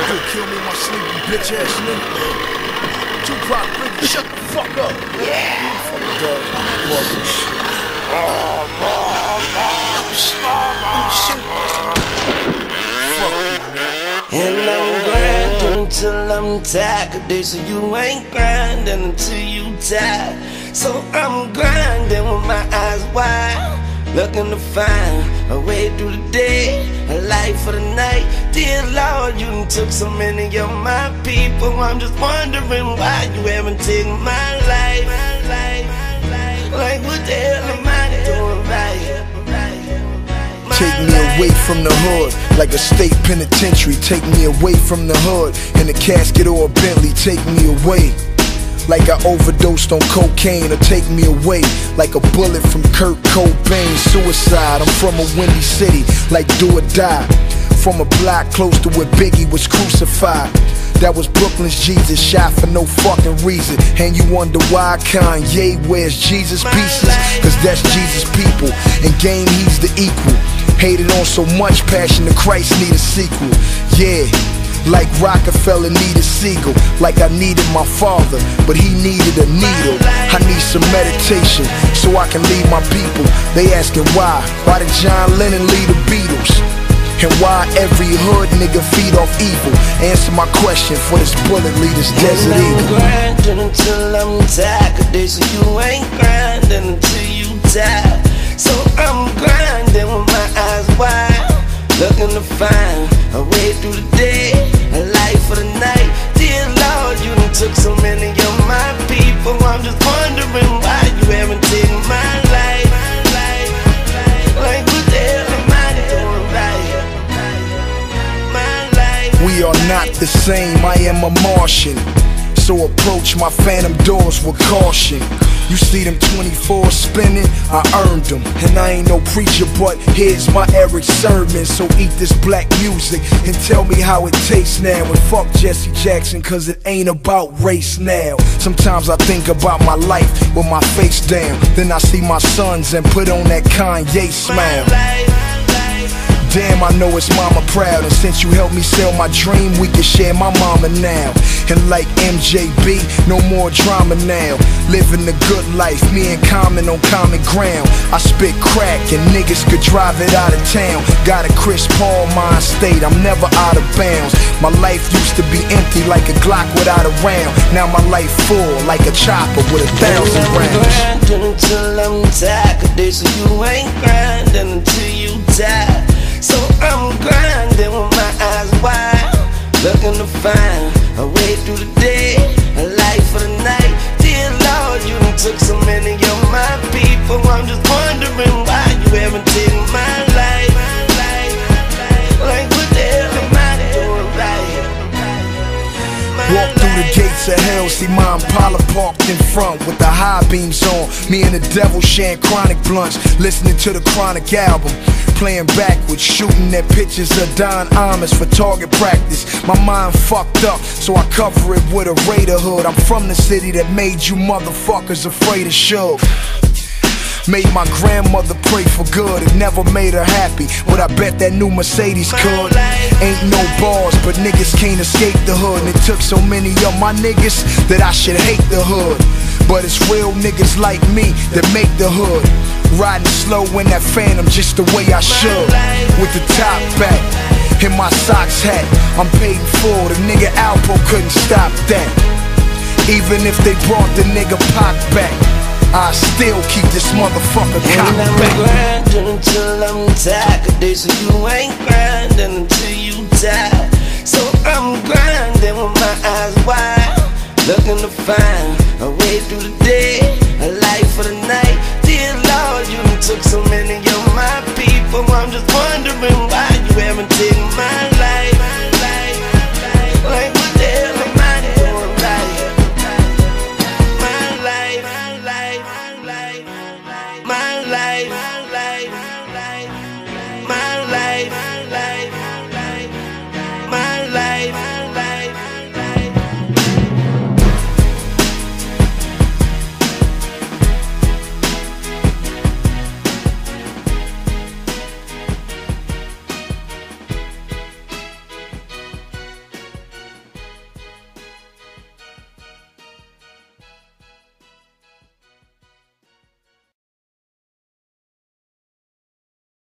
do? Kill me in my sleep, you bitch ass nigga. Tupac, nigga, shut the fuck up. Yeah. Fucking dog. And I'm grinding until I'm tired. They say you ain't grinding until you tired. So I'm grinding with my eyes wide, looking to find a way through the day, a life for the night. Dear Lord, you done took so many of my people. I'm just wondering why you haven't taken my life. Like what the hell am I doing right? Take me away from the hood, like a state penitentiary. Take me away from the hood, in a casket or a Bentley. Take me away, like I overdosed on cocaine. Or take me away, like a bullet from Kurt Cobain. Suicide, I'm from a windy city, like do or die. From a block close to where Biggie was crucified. That was Brooklyn's Jesus, shot for no fucking reason. And you wonder why Kanye wears Jesus pieces? Cause that's Jesus' people, and game he's the equal. Hated on so much, Passion of Christ need a sequel. Yeah, like Rockefeller needed Siegel. Like I needed my father, but he needed a needle. I need some meditation, so I can lead my people. They asking why did John Lennon lead the Beatles? And why every hood nigga feed off evil? Answer my question for this bullet lead, this Desert Eagle. I'm grinding until I'm tired. Cause they say you ain't grinding until you tired. So I'm grinding with my eyes wide, looking to find a way through the day, a life for the night. Dear Lord, you done took so many of my people. I'm just wondering why you haven't taken my life. Like what the hell am I doing right? We are not the same, I am a Martian. So approach my phantom doors with caution. You see them 24 spinning, I earned them. And I ain't no preacher, but here's my Eric sermon. So eat this black music and tell me how it tastes now. And fuck Jesse Jackson, cause it ain't about race now. Sometimes I think about my life with my face down. Then I see my sons and put on that Kanye smile. Damn, I know it's mama proud. And since you helped me sell my dream, we can share my mama now. And like MJB, no more drama now. Living the good life, me and Common on common ground. I spit crack and niggas could drive it out of town. Got a Chris Paul mind state, I'm never out of bounds. My life used to be empty like a Glock without a round. Now my life full like a chopper with 1,000 rounds. I'm grinding until I'm tired. Cause they say you ain't grinding until you tired. So I'm grinding with my eyes wide, looking to find a way through the day, a life for the night. Dear Lord, you done took so many of my people. I'm just wondering why you haven't taken my life. Like what the hell am I doing right? Walk through the gates of hell, see my Impala parked in front with the high beams on. Me and the devil sharing chronic blunts, listening to the Chronic album. Playing backwards, shooting at pictures of Don Imus for target practice. My mind fucked up, so I cover it with a Raider hood. I'm from the city that made you motherfuckers afraid of Suge. Made my grandmother pray for good. It never made her happy, but I bet that new Mercedes could. Ain't no bars, but niggas can't escape the hood. And it took so many of my niggas that I should hate the hood. But it's real niggas like me that make the hood. Riding slow in that Phantom just the way I should. With the top back and my socks hat, I'm paid in full. The nigga Alpo couldn't stop that. Even if they brought the nigga Pac back, I still keep this motherfucker cock back. And I'm grinding until I'm tired. Cause they say you ain't grinding until you tired. So I'm grinding with my eyes wide, looking to find a way through the day, a life for the night. Dear Lord, you done took so many of my people. I'm just wondering why you haven't taken